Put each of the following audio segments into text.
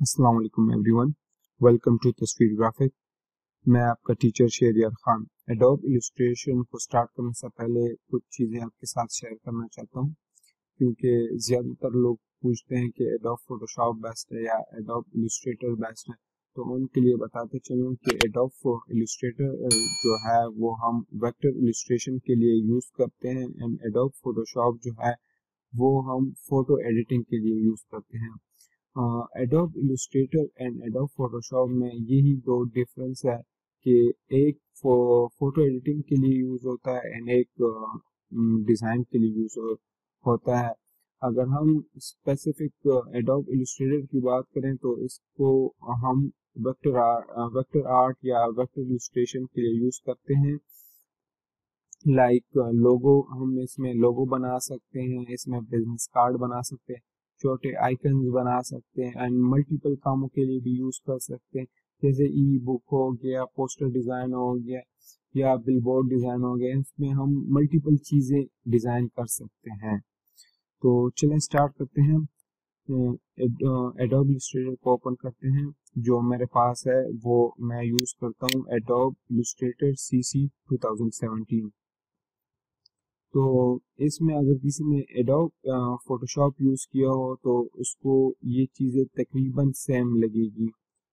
अस्सलाम वालेकुम everyone, welcome to Tasveer graphic. मैं आपका teacher Shahriyar Khan. Adobe illustration को स्टार्ट करने से पहले कुछ चीज़ें आपके साथ शेयर करना चाहता हूँ, क्योंकि ज़्यादातर लोग पूछते हैं कि एडोब फोटोशॉप बेस्ट है या एडोब इलस्ट्रेटर बेस्ट है। तो उनके लिए बताते चलूँ कि एडोब इलस्ट्रेटर जो है वो हम वेक्टर इलस्ट्रेशन के लिए यूज़ करते हैं, एंड एडोब फोटोशॉप जो है वो हम फोटो एडिटिंग के लिए यूज़ करते हैं। Adobe Illustrator and Adobe Photoshop में यही दो डिफरेंस है कि एक फोटो एडिटिंग के लिए यूज होता है एंड एक डिज़ाइन के लिए यूज होता है। अगर हम स्पेसिफिक एडोब इलस्ट्रेटर की बात करें तो इसको हम वेक्टर आर्ट या वेक्टर इलस्ट्रेशन के लिए यूज करते हैं। लोगो, हम इसमें लोगो बना सकते हैं, इसमें बिजनेस कार्ड बना सकते हैं, छोटे आइकन्स बना सकते हैं एंड मल्टीपल कामों के लिए भी यूज कर सकते हैं, जैसे ई बुक हो गया, पोस्टर डिजाइन हो गया या बिलबोर्ड डिजाइन हो गया। इसमें हम मल्टीपल चीजें डिजाइन कर सकते हैं। तो चलें स्टार्ट करते हैं। एडोब इलस्ट्रेटर को ओपन करते हैं। जो मेरे पास है वो मैं यूज करता हूँ एडोब इलस्ट्रेटर CC 2017। तो इसमें अगर किसी ने एडोब फोटोशॉप यूज किया हो तो उसको ये चीजें तकरीबन सेम लगेगी।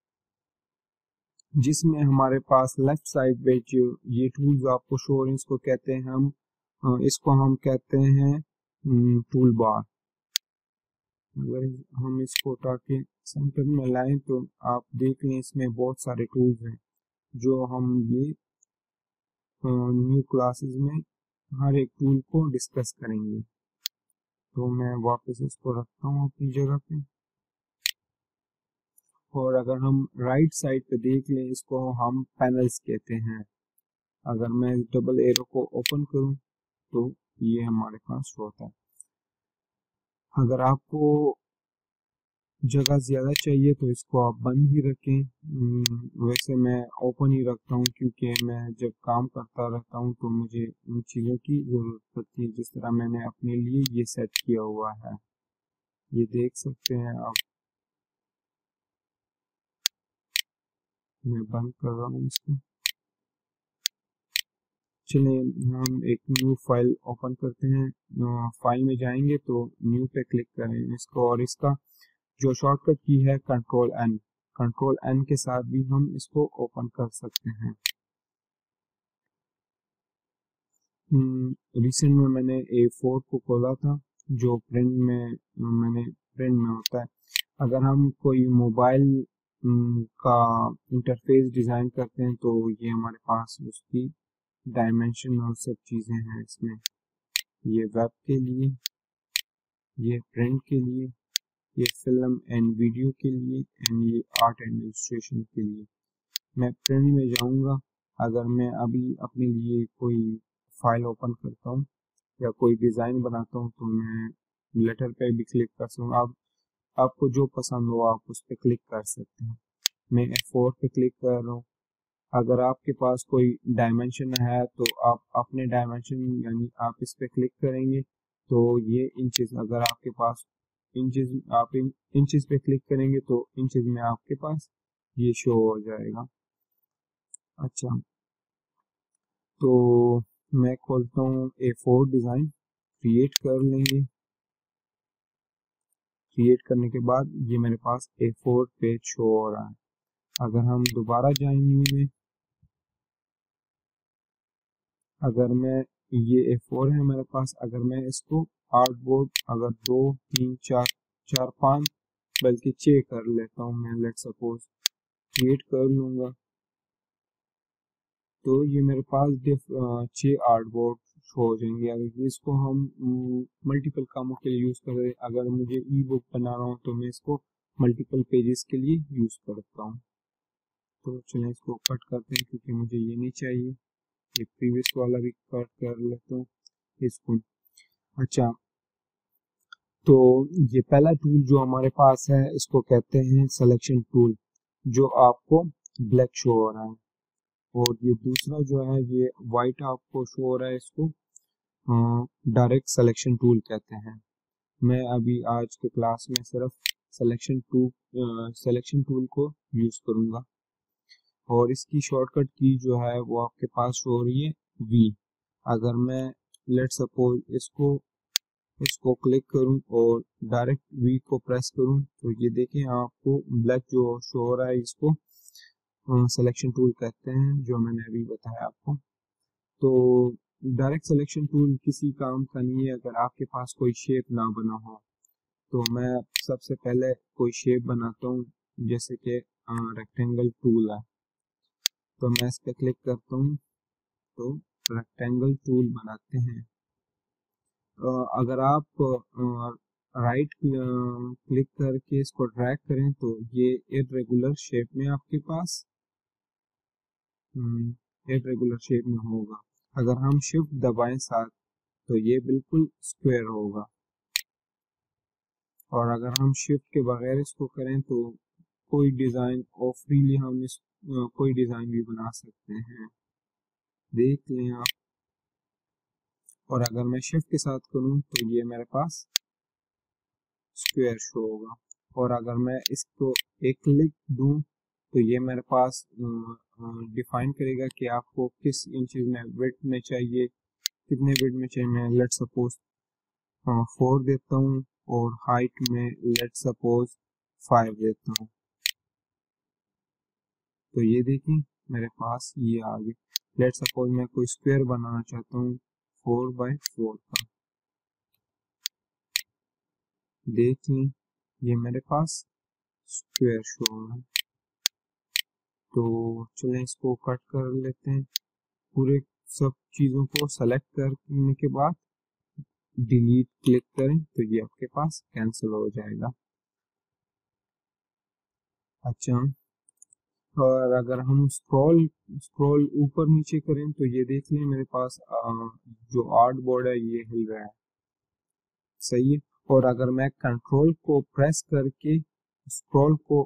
जिसमें हमारे पास लेफ्ट साइड पे जो ये टूल्स आपको शो हो रहे हैं, इसको कहते हैं हम कहते हैं टूल बार। अगर हम इसको उठा के सेंटर में लाएं तो आप देख लें इसमें बहुत सारे टूल्स हैं जो हम ये न्यू क्लासेस में हर एक टूल को डिस्कस करेंगे। तो मैं वापस इसको रखता हूँ अपनी जगह पे। और अगर हम राइट साइड पे देख लें, इसको हम पैनल्स कहते हैं। अगर मैं डबल एरो को ओपन करूं तो ये हमारे पास होता है। अगर आपको जगह ज़्यादा चाहिए तो इसको आप बंद ही रखें। वैसे मैं ओपन ही रखता हूँ, क्योंकि मैं जब काम करता रहता हूँ तो मुझे इन चीज़ों की ज़रूरत पड़ती है, जिस तरह मैंने अपने लिए ये सेट किया हुआ है। ये देख सकते हैं आप। मैं बंद कर रहा हूँ इसको। चलिए हम एक न्यू फाइल ओपन करते हैं। फाइल में जाएंगे तो न्यू पे क्लिक करें इसको, और इसका जो शॉर्टकट की है कंट्रोल एन के साथ भी हम इसको ओपन कर सकते हैं। रिसेंट में मैंने A4 को खोला था, जो प्रिंट में होता है। अगर हम कोई मोबाइल का इंटरफेस डिज़ाइन करते हैं तो ये हमारे पास उसकी डायमेंशन और सब चीज़ें हैं इसमें। ये वेब के लिए, ये प्रिंट के लिए, ये फिल्म एंड वीडियो के लिए, एंड ये आर्ट एंड इलस्ट्रेशन के लिए। मैं प्रिंट में जाऊंगा। अगर मैं अभी अपने लिए कोई फाइल ओपन करता हूँ या कोई डिज़ाइन बनाता हूँ तो मैं लेटर पे भी क्लिक कर सकूँ। आप आपको जो पसंद हो आप उस पर क्लिक कर सकते हैं। मैं F4 पे क्लिक कर रहा हूँ। अगर आपके पास कोई डायमेंशन है तो आप अपने डायमेंशन, यानी आप इस पे क्लिक करेंगे तो ये इंचेस, अगर आपके पास इंचेस, आप इंचेस पे क्लिक करेंगे तो इंचेस में आपके पास ये शो हो जाएगा। अच्छा, तो मैं खोलता हूँ A4 डिज़ाइन, क्रिएट कर लेंगे। क्रिएट करने के बाद ये मेरे पास A4 पेज शो हो रहा है। अगर हम दोबारा जाएं न्यू में, अगर मैं ये A4 है मेरे पास, अगर मैं इसको आर्टबोर्ड अगर 2 3 4 4 5 बल्कि 6 कर लेता हूँ, मैं लेट सपोज क्रिएट कर लूँगा तो ये मेरे पास 6 आर्टबोर्ड शो हो जाएंगे। अगर इसको हम मल्टीपल कामों के लिए यूज़ कर रहे हैं, अगर मुझे ई बुक बना रहा हूँ तो मैं इसको मल्टीपल पेजेस के लिए यूज़ करता हूँ। तो चलिए इसको कट करते हैं, क्योंकि मुझे ये नहीं चाहिए। ये प्रीवियस वाला भी कट कर लेता हूँ इसको। अच्छा, तो ये पहला टूल जो हमारे पास है इसको कहते हैं सिलेक्शन टूल, जो आपको ब्लैक शो हो रहा है। और ये दूसरा जो है ये वाइट आपको शो हो रहा है, इसको डायरेक्ट सिलेक्शन टूल कहते हैं। मैं अभी आज के क्लास में सिर्फ सिलेक्शन टूल को यूज करूंगा। और इसकी शॉर्टकट की जो है वो आपके पास शो हो रही है वी। अगर मैं लेट सपोज इसको क्लिक करूं और डायरेक्ट वी को प्रेस करूं तो ये देखें आपको ब्लैक जो शो हो रहा है, इसको सिलेक्शन टूल कहते हैं, जो मैंने अभी बताया आपको। तो डायरेक्ट सिलेक्शन टूल किसी काम का नहीं है अगर आपके पास कोई शेप ना बना हो। तो मैं सबसे पहले कोई शेप बनाता हूँ, जैसे कि रेक्टेंगल टूल है, तो मैं इस पर क्लिक करता हूँ तो रेक्टेंगल टूल बनाते हैं। अगर आप राइट क्लिक करके इसको ड्रैग करें तो ये इरेगुलर शेप में आपके पास इरेगुलर शेप में होगा। अगर हम शिफ्ट दबाएं साथ तो ये बिल्कुल स्क्वायर होगा। और अगर हम शिफ्ट के बगैर इसको करें तो कोई डिज़ाइन और फ्रीली हम कोई डिज़ाइन भी बना सकते हैं, देख लें आप। और अगर मैं शिफ्ट के साथ करूं तो ये मेरे पास स्क्वायर शो होगा। और अगर मैं इसको एक क्लिक दूं तो ये मेरे पास डिफाइन करेगा कि आपको किस इंचेस में विड्थ में चाहिए, कितने विड्थ में चाहिए। मैं लेट सपोज 4 देता हूँ और हाइट में लेट सपोज 5 देता हूँ। तो ये देखिए मेरे पास ये आ गया। लेट सपोज मैं कोई स्क्वायर बनाना चाहता हूँ 4x4 का, देख लें ये मेरे पास स्क्वायर शो हो रहा है। तो चलें इसको कट कर लेते हैं। पूरे सब चीज़ों को सेलेक्ट करने के बाद डिलीट क्लिक करें तो ये आपके पास कैंसिल हो जाएगा। अच्छा, और अगर हम स्क्रॉल ऊपर नीचे करें तो ये देख लें मेरे पास जो आर्ट बोर्ड है ये हिल रहा है, सही है। और अगर मैं कंट्रोल को प्रेस करके स्क्रॉल को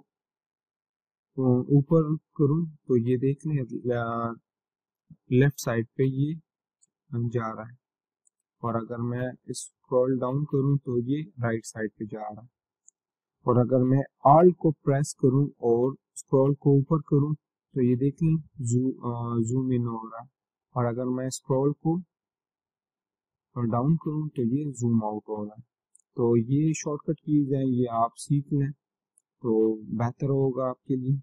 ऊपर करूं तो ये देख लें लेफ्ट साइड पे ये जा रहा है। और अगर मैं स्क्रॉल डाउन करूं तो ये राइट साइड पे जा रहा है। और अगर मैं ऑल्ट को प्रेस करूं और स्क्रॉल को ऊपर करूं तो ये देख लें जूम इन हो रहा है। और अगर मैं स्क्रॉल को डाउन करूं तो ये जूम आउट हो रहा है। तो ये शॉर्टकट कीज हैं, ये आप सीख लें तो बेहतर होगा आपके लिए।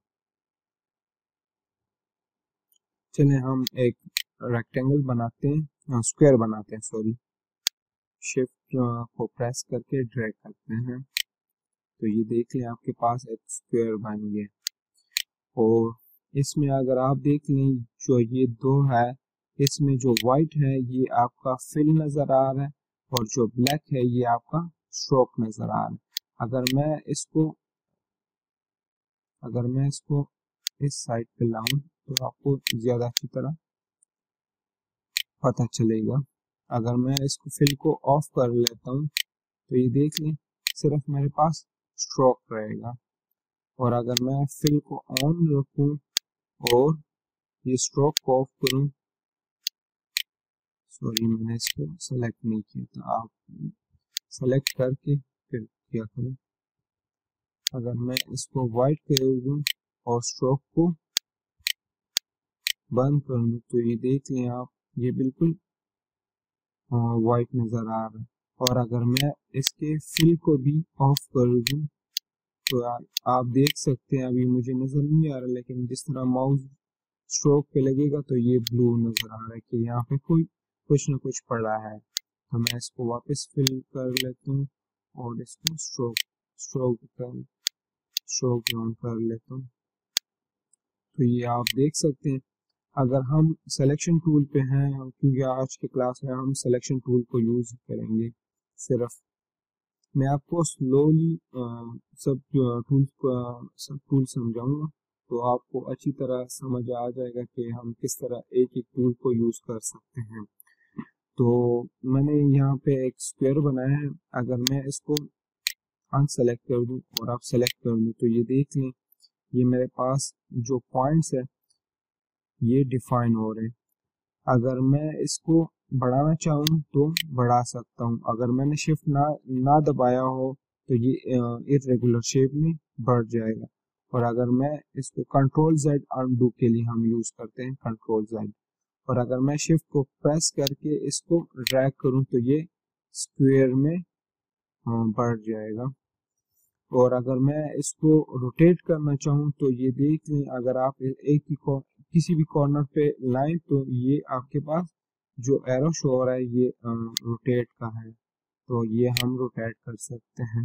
चलें हम एक रेक्टेंगल बनाते हैं, स्क्वायर बनाते हैं, सॉरी। शिफ्ट को प्रेस करके ड्रैग करते हैं तो ये देख लें आपके पास एक स्क्वायर बन गया। और इसमें अगर आप देख लें जो ये दो है, इसमें जो वाइट है ये आपका फिल नज़र आ रहा है और जो ब्लैक है ये आपका स्ट्रोक नज़र आ रहा है। अगर मैं इसको इस साइड पे लाऊं तो आपको ज़्यादा अच्छी तरह पता चलेगा। अगर मैं इसको फिल को ऑफ कर लेता हूँ तो ये देख लें सिर्फ मेरे पास स्ट्रोक रहेगा। और अगर मैं फिल को ऑन रखूं और ये स्ट्रोक को ऑफ करूं, सॉरी मैंने इसको सेलेक्ट नहीं किया था, आप सेलेक्ट करके फिर क्या करें। अगर मैं इसको वाइट कर दूं और स्ट्रोक को बंद कर दूं तो ये देख लें आप ये बिल्कुल वाइट नज़र आ रहा है। और अगर मैं इसके फिल को भी ऑफ कर दूं तो आप देख सकते हैं, अभी मुझे नज़र नहीं आ रहा लेकिन जिस तरह माउस स्ट्रोक पे लगेगा तो ये ब्लू नज़र आ रहा है कि यहाँ पे कुछ ना कुछ पड़ा है। तो मैं इसको वापस फिल कर लेता हूँ और इसको स्ट्रोक ऑन कर लेता हूँ। तो ये आप देख सकते हैं। अगर हम सिलेक्शन टूल पे हैं, क्योंकि आज के क्लास में हम सिलेक्शन टूल को यूज़ करेंगे सिर्फ, मैं आपको स्लोली सब टूल समझाऊंगा तो आपको अच्छी तरह समझ आ जाएगा कि हम किस तरह एक एक टूल को यूज़ कर सकते हैं। तो मैंने यहाँ पे एक स्क्वायर बनाया है। अगर मैं इसको अनसेलेक्ट कर दूं और आप सेलेक्ट कर दूं तो ये देख लें ये मेरे पास जो पॉइंट्स है ये डिफाइन हो रहे हैं। अगर मैं इसको बढ़ाना चाहूँ तो बढ़ा सकता हूँ। अगर मैंने शिफ्ट ना दबाया हो तो ये इरेगुलर शेप में बढ़ जाएगा। और अगर मैं इसको कंट्रोल जेड अनडू के लिए हम यूज करते हैं कंट्रोल जेड, और अगर मैं शिफ्ट को प्रेस करके इसको ड्रैग करूं तो ये स्क्वायर में बढ़ जाएगा। और अगर मैं इसको रोटेट करना चाहूँ तो ये देख लें, अगर आप एक ही किसी भी कॉर्नर पे लाएं तो ये आपके पास जो एरो शो हो रहा है ये रोटेट का है, तो ये हम रोटेट कर सकते हैं।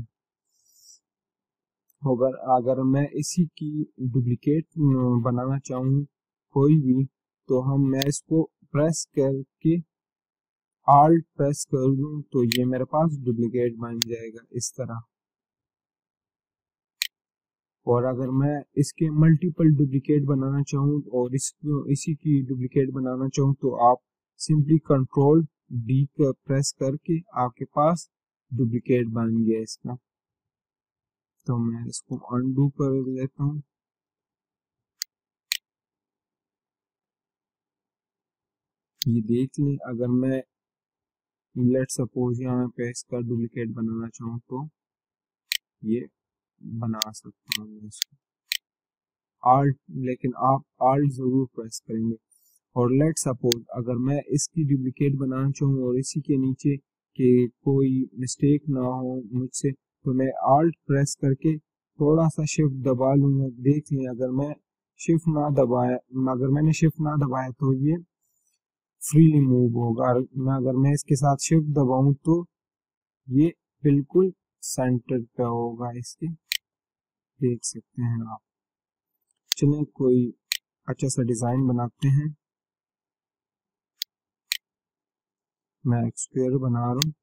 अगर अगर मैं इसी की डुप्लीकेट बनाना चाहूँ कोई भी, तो मैं इसको प्रेस करके आल्ट प्रेस कर दूं तो ये मेरे पास डुप्लीकेट बन जाएगा इस तरह। और अगर मैं इसके मल्टीपल डुप्लीकेट बनाना चाहूँ और इसी की डुप्लीकेट बनाना चाहूँ तो आप सिंपली कंट्रोल डी का प्रेस करके आपके पास डुप्लीकेट बन गया इसका। तो मैं इसको अनडू कर लेता हूँ। ये देख लें, अगर मैं लेट सपोज यहाँ पे इसका डुप्लीकेट बनाना चाहूँ तो ये बना सकता हूँ इसको आल्ट, लेकिन आप आल्ट जरूर प्रेस करेंगे। और लेट सपोज अगर मैं इसकी डुप्लीकेट बनाना चाहूँ और इसी के नीचे के कोई मिस्टेक ना हो मुझसे, तो मैं आल्ट प्रेस करके थोड़ा सा शिफ्ट दबा लूंगा। देख लें, अगर मैं शिफ्ट ना दबाया अगर मैंने शिफ्ट ना दबाया तो ये फ्रीली मूव होगा। अगर मैं इसके साथ शिफ्ट दबाऊं तो ये बिल्कुल सेंटर पे होगा इसके, देख सकते हैं आप। चलिए कोई अच्छा सा डिजाइन बनाते हैं। मैं एक स्क्वायर बना रहा हूँ।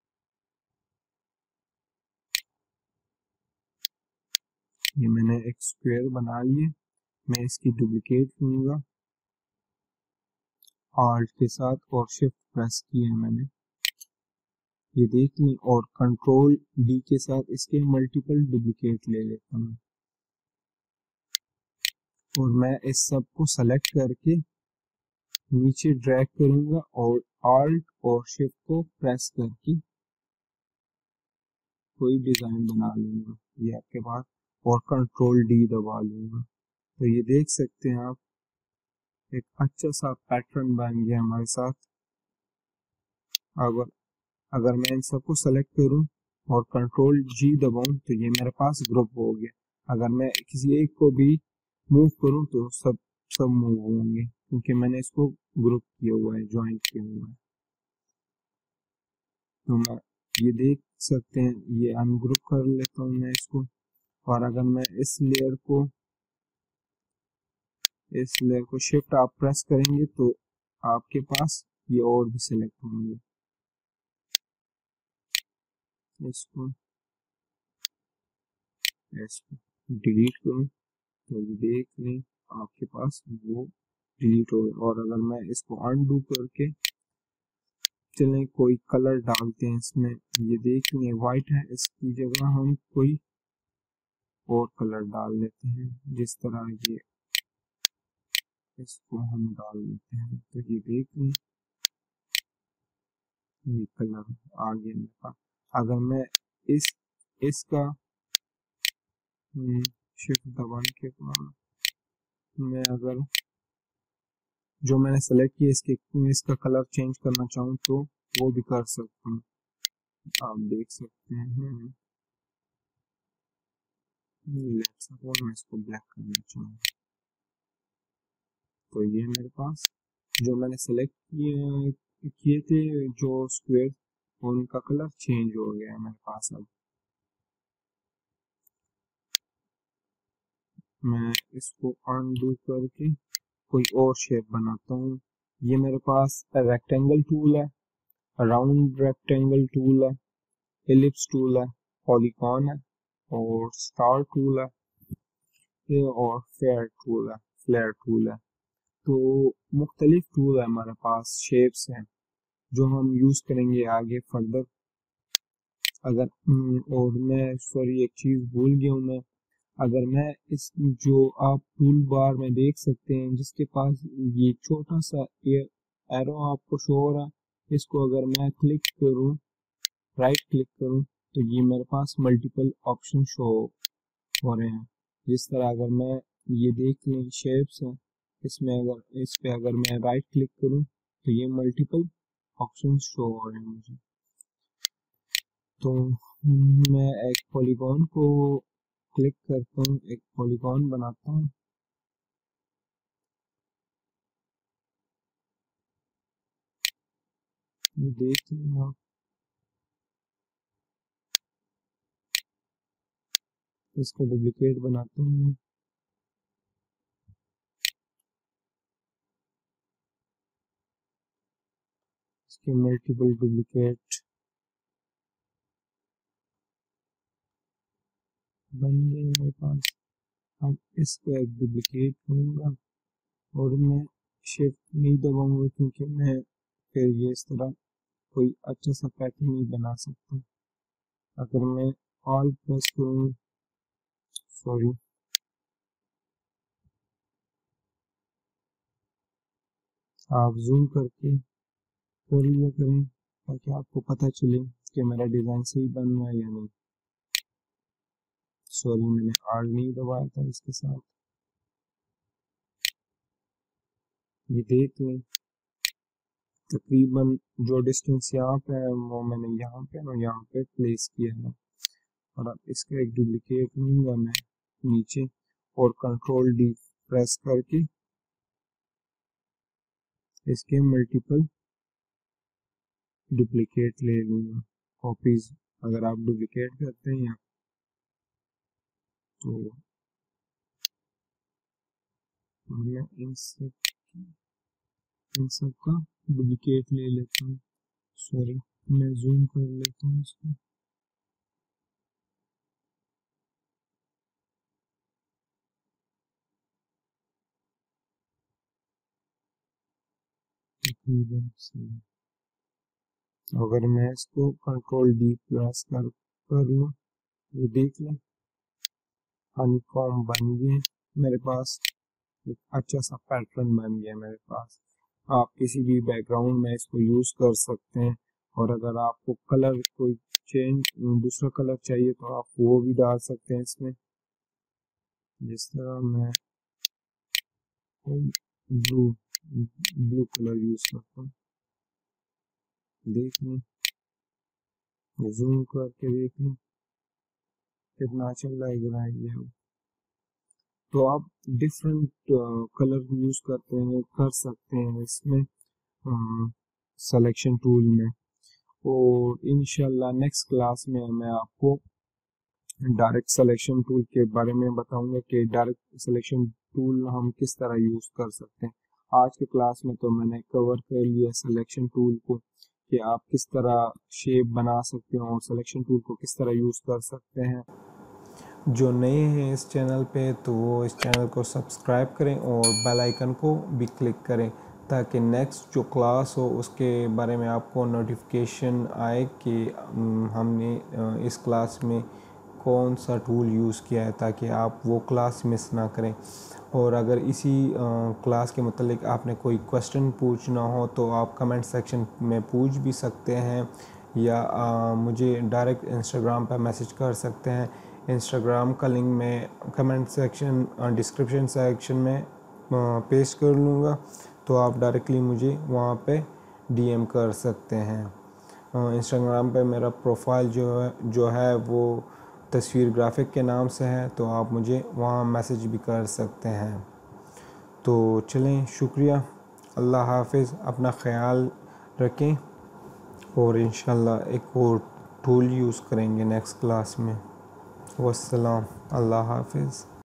ये मैंने एक स्क्वायर बना लिए। मैं इसकी डुप्लीकेट लूंगा आल्ट के साथ और शिफ्ट प्रेस किया है मैंने, ये देख लें। और कंट्रोल डी के साथ इसके मल्टीपल डुप्लीकेट ले लेता हूँ और मैं इस सब को सेलेक्ट करके नीचे ड्रैग करूंगा और आल्ट और शिफ्ट को प्रेस करके कोई डिजाइन बना लूंगा ये आपके पास, और कंट्रोल डी दबा लूंगा। तो ये देख सकते हैं आप, एक अच्छा सा पैटर्न बन गया हमारे साथ। अगर अगर मैं इन सबको सेलेक्ट करूं और कंट्रोल जी दबाऊं तो ये मेरे पास ग्रुप हो गया। अगर मैं किसी एक को भी मूव करूं तो सब सब मूव होंगे, क्योंकि मैंने इसको ग्रुप किया हुआ है, ज्वाइंट किया हुआ है। तो मैं ये देख सकते हैं, ये अनग्रुप कर लेता हूँ मैं इसको। और अगर मैं इस लेयर को शिफ्ट आप प्रेस करेंगे तो आपके पास ये और भी सिलेक्ट होंगे। इसको डिलीट करूँ तो ये देख लें आपके पास वो डिलीट हो गया। और अगर मैं इसको अनडू करके चलें कोई कलर डालते हैं इसमें, ये देख लें वाइट है, इसकी जगह हम कोई और कलर डाल लेते हैं। जिस तरह ये इसको हम डाल देते हैं तो ये देख लें ये कलर आ गया मेरे पास। अगर मैं इसका शिफ्ट दबाने के बाद मैं अगर जो मैंने सेलेक्ट किया इसका कलर चेंज करना चाहूँ तो वो भी कर सकता हूँ। आप देख सकते हैं, लेट्स सपोज मैं इसको ब्लैक करना चाहूँ तो ये मेरे पास जो मैंने सेलेक्ट किए थे जो स्क्वायर, उनका कलर चेंज हो गया है मेरे पास। अब मैं इसको अनडू करके कोई और शेप बनाता हूँ। ये मेरे पास रेक्टेंगल टूल है, राउंड रेक्टेंगल टूल है, एलिप्स टूल है, पॉलीगॉन है और स्टार टूल है और फ्लेयर टूल है। तो मुख्तलिफ टूल है हमारे पास, शेप्स हैं जो हम यूज करेंगे आगे फर्दर। अगर और मैं सॉरी एक चीज भूल गया हूँ मैं, अगर मैं इस जो आप टूल बार में देख सकते हैं जिसके पास ये छोटा सा एरो आपको शो हो रहा है, इसको अगर मैं क्लिक करूँ, राइट क्लिक करूँ तो ये मेरे पास मल्टीपल ऑप्शन शो हो रहे हैं। जिस तरह अगर मैं ये देख लें शेप्स है, इसमें अगर इस पे अगर मैं राइट क्लिक करूं तो ये मल्टीपल ऑप्शन शो हो रहे हैं मुझे। तो मैं एक पॉलीगॉन को क्लिक करता हूँ, एक पॉलीगॉन बनाता हूँ। देख लें आप, इसको डुप्लीकेट बनाता हूँ मैं। इसके मल्टीपल डुप्लीकेट बन गए मेरे पास। अब इसको एक डुप्लीकेट करूँगा और मैं शिफ्ट नहीं दबाऊंगा, क्योंकि मैं फिर ये इस तरह कोई अच्छा सा पैटर्न नहीं बना सकता। अगर मैं ऑल प्रेस करूँ, सॉरी, आप जूम करके कर लिया करें ताकि आपको पता चले कि मेरा डिज़ाइन सही बन रहा है या नहीं। सॉरी, मैंने आर नहीं दबाया था इसके साथ। ये देख लें, तकरीबन जो डिस्टेंस यहाँ पे है वो मैंने यहाँ पे और यहाँ पे प्लेस किया है। और अब इसका एक डुप्लीकेट लूँगा मैं नीचे और कंट्रोल डी प्रेस करके इसके मल्टीपल डुप्लीकेट ले लूँगा, कॉपीज। अगर आप डुप्लीकेट करते हैं तो मैं इन सब का डुप्लीकेट ले लेता हूँ। सॉरी, मैं जूम कर लेता हूँ इसको। तकरीबन से अगर मैं इसको कंट्रोल डी प्रेस कर लूँ, ये देख लें हनीकॉम्ब बन गए मेरे पास। एक अच्छा सा पैटर्न बन गया मेरे पास। आप किसी भी बैकग्राउंड में इसको यूज कर सकते हैं। और अगर आपको कलर कोई चेंज दूसरा कलर चाहिए तो आप वो भी डाल सकते हैं इसमें। जिस तरह मैं ब्लू ब्लू कलर यूज करता हूँ। देख लें, जूम करके देख लें कितना अच्छा लग रहा है ये। तो आप डिफरेंट कलर यूज कर सकते हैं इसमें सिलेक्शन टूल में। और इंशाल्लाह नेक्स्ट क्लास में मैं आपको डायरेक्ट सिलेक्शन टूल के बारे में बताऊंगा कि डायरेक्ट सिलेक्शन टूल हम किस तरह यूज कर सकते हैं। आज के क्लास में तो मैंने कवर कर लिया सिलेक्शन टूल को कि आप किस तरह शेप बना सकते हैं और सिलेक्शन टूल को किस तरह यूज कर सकते हैं। जो नए हैं इस चैनल पे तो वो इस चैनल को सब्सक्राइब करें और बेल आइकन को भी क्लिक करें ताकि नेक्स्ट जो क्लास हो उसके बारे में आपको नोटिफिकेशन आए कि हमने इस क्लास में कौन सा टूल यूज़ किया है, ताकि आप वो क्लास मिस ना करें। और अगर इसी क्लास के मतलब आपने कोई क्वेश्चन पूछना हो तो आप कमेंट सेक्शन में पूछ भी सकते हैं या मुझे डायरेक्ट इंस्टाग्राम पर मैसेज कर सकते हैं। इंस्टाग्राम का लिंक मैं कमेंट सेक्शन डिस्क्रिप्शन सेक्शन में पेस्ट कर लूँगा, तो आप डायरेक्टली मुझे वहाँ पे डीएम कर सकते हैं। इंस्टाग्राम पे मेरा प्रोफाइल जो है वो तस्वीर ग्राफिक के नाम से है, तो आप मुझे वहाँ मैसेज भी कर सकते हैं। तो चलें, शुक्रिया, अल्लाह हाफिज़, अपना ख़याल रखें और इंशाल्लाह एक और टूल यूज़ करेंगे नेक्स्ट क्लास में। वस्सलाम, अल्लाह हाफिज़।